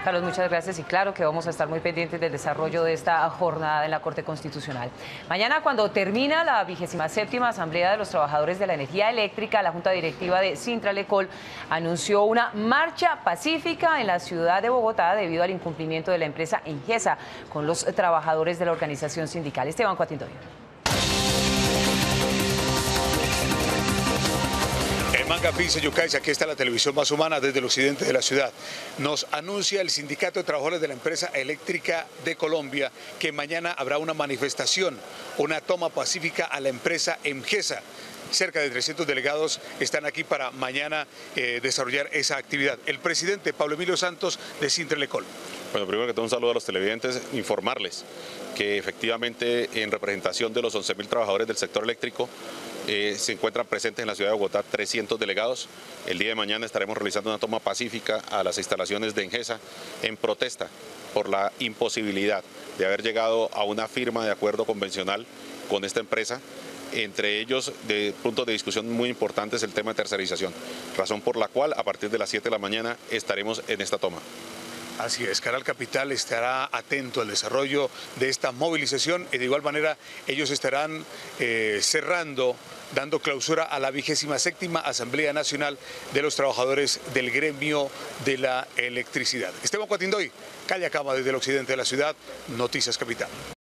Carlos, muchas gracias y claro que vamos a estar muy pendientes del desarrollo de esta jornada en la Corte Constitucional. Mañana, cuando termina la 27ª Asamblea de los Trabajadores de la Energía Eléctrica, la Junta Directiva de Sintralecol anunció una marcha pacífica en la ciudad de Bogotá debido al incumplimiento de la empresa Engesa con los trabajadores de la organización sindical. Esteban Cuatindoyo. Manga Pince Yucaiza, aquí está la televisión más humana desde el occidente de la ciudad. Nos anuncia el Sindicato de Trabajadores de la Empresa Eléctrica de Colombia que mañana habrá una manifestación, una toma pacífica a la empresa Engesa. Cerca de 300 delegados están aquí para mañana desarrollar esa actividad. El presidente Pablo Emilio Santos de Sintralecol. Bueno, primero que todo un saludo a los televidentes, informarles que efectivamente en representación de los 11.000 trabajadores del sector eléctrico se encuentran presentes en la ciudad de Bogotá 300 delegados. El día de mañana estaremos realizando una toma pacífica a las instalaciones de Engesa en protesta por la imposibilidad de haber llegado a una firma de acuerdo convencional con esta empresa. Entre ellos, de puntos de discusión muy importantes, el tema de tercerización, razón por la cual a partir de las 7 de la mañana estaremos en esta toma. Así es, Canal Capital estará atento al desarrollo de esta movilización y de igual manera ellos estarán cerrando, dando clausura a la 27ª Asamblea Nacional de los Trabajadores del Gremio de la Electricidad. Esteban Cuatindoy, calle Acama desde el occidente de la ciudad, Noticias Capital.